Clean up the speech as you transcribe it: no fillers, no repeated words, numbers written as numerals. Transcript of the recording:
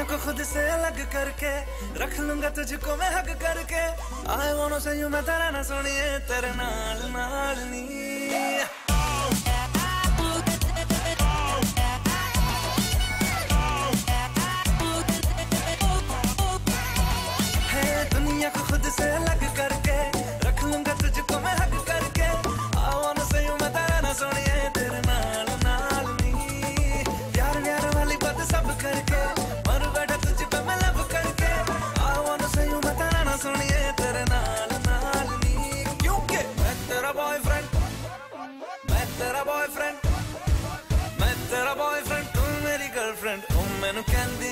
दुनिया को खुद से अलग करके रख लूंगा तुझको मैं हक करके। I want to say you मैं तेरा ना सुनिए तेरे नाल नाल नी। दुनिया को खुद से अलग करके रख लूंगा तुझको मैं हक करके। I want to say you मैं तेरा ना सुनिए तेरे नाल नाल नी। प्यार प्यार वाली बात सब करके मर बैठा तुझ पे मैं लब करके। I want to say you मैं तेरा ना सुनिए तेरे नाल नाल नी। क्योंकि मैं तेरा बॉयफ्रेंड, मैं तेरा बॉयफ्रेंड, मैं तेरा बॉयफ्रेंड, तू मेरी गर्लफ्रेंड। ओ मैनू कहंदी